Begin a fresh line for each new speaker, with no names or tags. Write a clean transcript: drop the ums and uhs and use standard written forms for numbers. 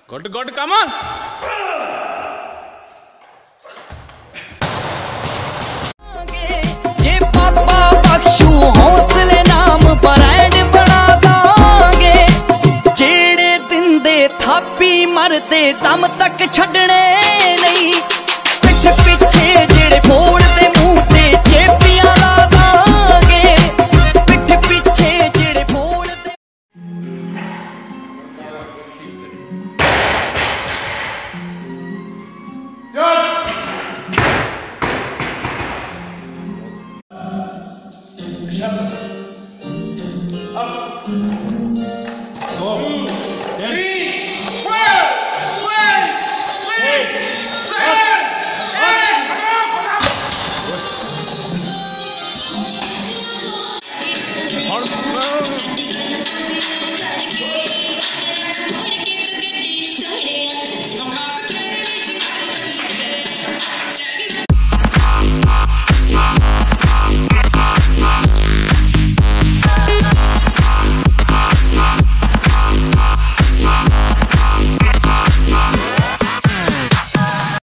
Good, good, come on.
जे पापा बख्शू हौसले नाम ब्रांड बना दांगे जेड़े दिन दे थापी मरदे दम तक छड़ने नहीं पिठ पिछे जेड़े बोलदे मुंह ते चेपियां ला दांगे पिठ पिछे जेड़े बोलदे
Up.